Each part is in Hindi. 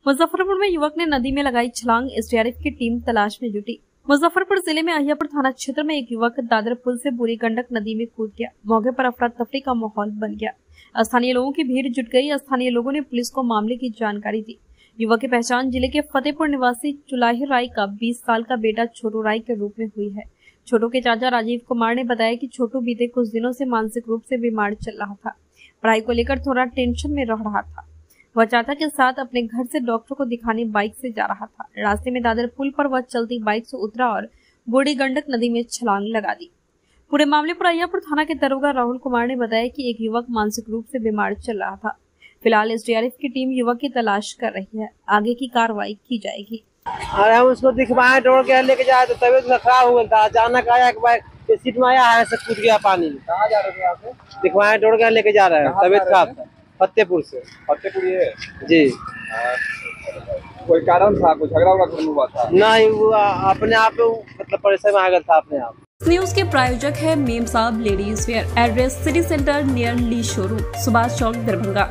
मुजफ्फरपुर में युवक ने नदी में लगाई छलांग, एसडीआरएफ की टीम तलाश में जुटी। मुजफ्फरपुर जिले में अहियापुर थाना क्षेत्र में एक युवक दादर पुल से बूढ़ी गंडक नदी में कूद गया। मौके पर अफरा तफरी का माहौल बन गया। स्थानीय लोगों की भीड़ जुट गई। स्थानीय लोगों ने पुलिस को मामले की जानकारी दी। युवक की पहचान जिले के फतेहपुर निवासी चुलाहिर राय का 20 साल का बेटा छोटू राय के रूप में हुई है। छोटू के चाचा राजीव कुमार ने बताया कि छोटू बीते कुछ दिनों से मानसिक रूप से बीमार चल रहा था। पढ़ाई को लेकर थोड़ा टेंशन में रह रहा था। वह चाचा के साथ अपने घर से डॉक्टर को दिखाने बाइक से जा रहा था। रास्ते में दादर पुल पर वह चलती बाइक से उतरा और बूढ़ी गंडक नदी में छलांग लगा दी। पूरे मामले पर अहियापुर थाना के दरोगा राहुल कुमार ने बताया कि एक युवक मानसिक रूप से बीमार चल रहा था। फिलहाल एसडीआरएफ की टीम युवक की तलाश कर रही है। आगे की कार्रवाई की जाएगी। अरे हम उसको दिखवाए, दौड़ के लेके जाए तो तबियत खराब हो गया था। अचानक आया एक बार सीट में आया है, कूद गया पानी में। कहाँ जा रहे थे आप? दिखवाए, दौड़ के लेके जा रहे हैं। तबियत खराब था। फतेहपुर से। फतेहपुर ये जी। कोई कारण था? कुछ झगड़ा वगड़ा घर में हुआ था? नहीं, वो अपने आप मतलब परेशान आ गया था अपने आप। न्यूज के प्रायोजक है मेम साहब ladies wear. Address city centre near Lee showroom, Subhash Chowk, Darbhanga.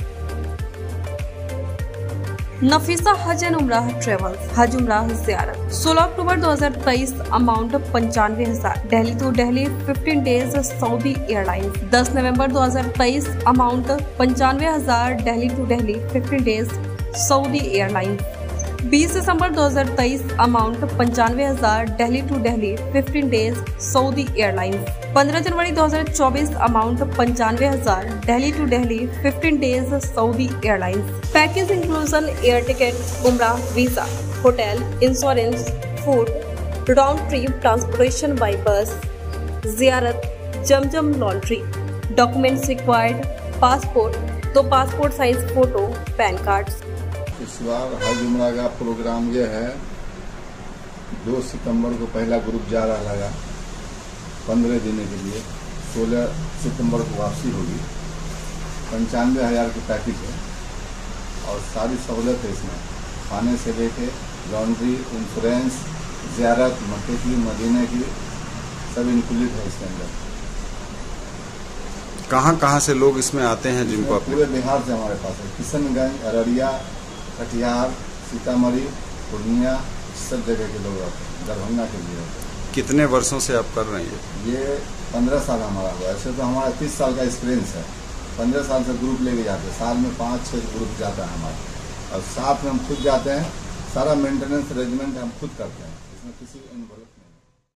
Nafisa हज एंड उमराह ट्रेवल्स, हज उमराह ज़ियारत। 16 October 2023, amount 95,000, Delhi to Delhi 15 days Saudi airlines. 10 November 2023, amount 95,000, Delhi to Delhi 15 days Saudi airlines. 20 December 2023, amount 95,000, Delhi to Delhi 15 days Saudi airlines. 15 January 2024, amount 95,000, Delhi to Delhi 15 days Saudi airlines. Package inclusion air ticket, उमराह visa, hotel, insurance, food, round trip transportation by bus, जियारत, जमजम laundry. Documents required, passport, 2 passport size photo, PAN card. इस बार हज उमरा का प्रोग्राम ये है, 2 सितंबर को पहला ग्रुप जा रहा लगा 15 दिन के लिए। 16 सितंबर को वापसी होगी। 95,000 की पैकेज है और सारी सहूलत है इसमें, खाने से लेके लॉन्ड्री, इंश्योरेंस, ज़ियारत, मक्के की, मदीने की, सब इंक्लूडेड है इसके अंदर। कहाँ से लोग इसमें आते हैं जिनको? पूरे बिहार से हमारे पास है। किशनगंज, अररिया, कटिहार, सीतामढ़ी, पूर्णिया, सब जगह के लोग आते हैं। दरभंगा के लिए आते हैं। कितने वर्षों से आप कर रहे हैं? ये 15 साल हमारा हुआ। ऐसे तो हमारा 30 साल का एक्सपीरियंस है। 15 साल से ग्रुप लेके जाते हैं। साल में 5-6 ग्रुप जाता है हमारा, और साथ में हम खुद जाते हैं। सारा मेंटेनेंस अरेंजमेंट हम खुद करते हैं। इसमें किसी